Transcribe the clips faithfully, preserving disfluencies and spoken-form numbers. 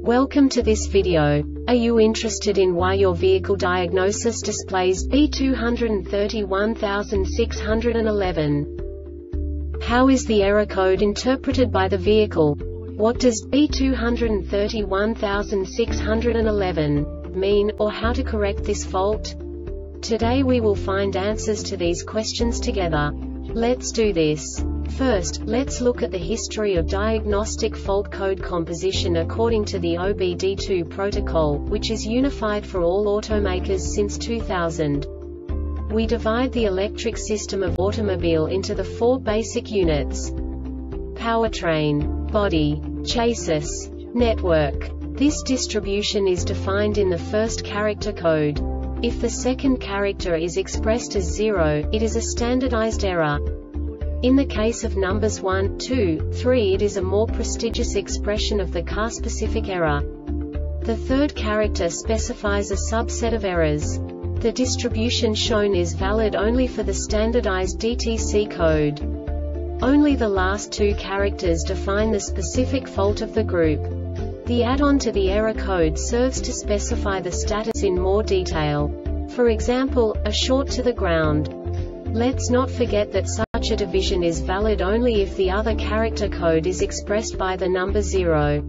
Welcome to this video. Are you interested in why your vehicle diagnosis displays B two three one six one one? How is the error code interpreted by the vehicle? What does B two three one six one one mean, or how to correct this fault? Today we will find answers to these questions together. Let's do this. First, let's look at the history of diagnostic fault code composition according to the O B D two protocol, which is unified for all automakers since two thousand. We divide the electric system of automobile into the four basic units: powertrain, body, chassis, network. This distribution is defined in the first character code. If the second character is expressed as zero, it is a standardized error. In the case of numbers one, two, three, it is a more prestigious expression of the car-specific error. The third character specifies a subset of errors. The distribution shown is valid only for the standardized D T C code. Only the last two characters define the specific fault of the group. The add-on to the error code serves to specify the status in more detail. For example, a short to the ground. Let's not forget that such a division is valid only if the other character code is expressed by the number zero.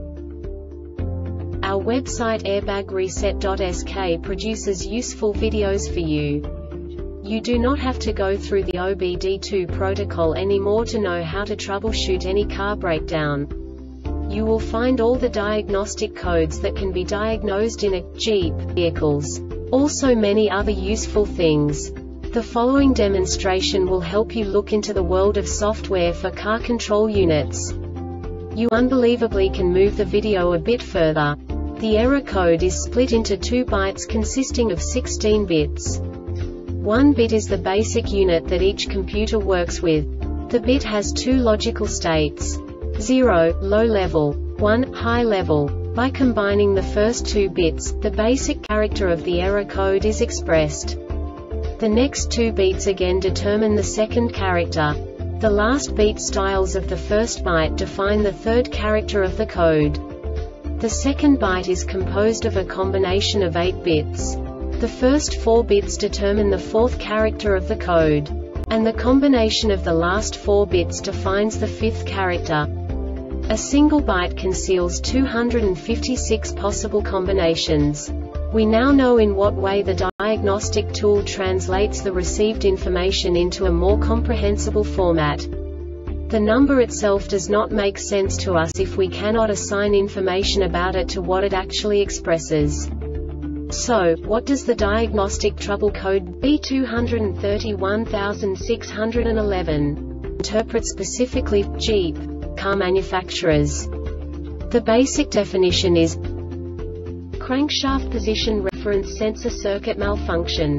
Our website airbag reset dot S K produces useful videos for you. You do not have to go through the O B D two protocol anymore to know how to troubleshoot any car breakdown. You will find all the diagnostic codes that can be diagnosed in a Jeep vehicles. Also many other useful things. The following demonstration will help you look into the world of software for car control units. You unbelievably can move the video a bit further. The error code is split into two bytes consisting of sixteen bits. One bit is the basic unit that each computer works with. The bit has two logical states: zero, low level, one, high level. By combining the first two bits, the basic character of the error code is expressed. The next two beats again determine the second character. The last beat styles of the first byte define the third character of the code. The second byte is composed of a combination of eight bits. The first four bits determine the fourth character of the code. And the combination of the last four bits defines the fifth character. A single byte conceals two hundred fifty-six possible combinations. We now know in what way the diagnostic tool translates the received information into a more comprehensible format. The number itself does not make sense to us if we cannot assign information about it to what it actually expresses. So, what does the diagnostic trouble code B two three one six one one interpret specifically for Jeep car manufacturers? The basic definition is crankshaft position reference sensor circuit malfunction.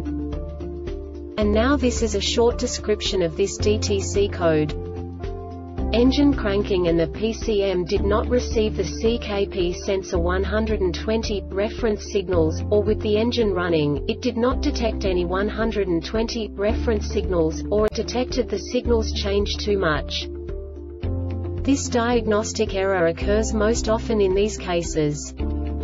And now this is a short description of this D T C code. Engine cranking and the P C M did not receive the C K P sensor one hundred twenty reference signals, or with the engine running, it did not detect any one hundred twenty reference signals, or it detected the signals changed too much. This diagnostic error occurs most often in these cases: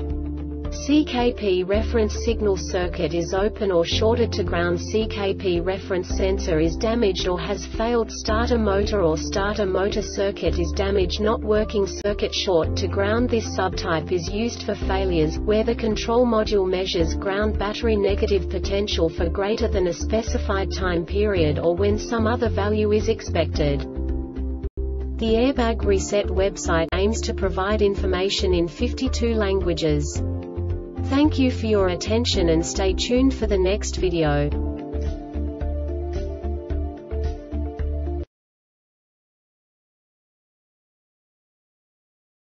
C K P reference signal circuit is open or shorted to ground, C K P reference sensor is damaged or has failed, starter motor or starter motor circuit is damaged, not working, circuit short to ground. This subtype is used for failures where the control module measures ground battery negative potential for greater than a specified time period, or when some other value is expected. The Airbag Reset website aims to provide information in fifty-two languages. Thank you for your attention and stay tuned for the next video.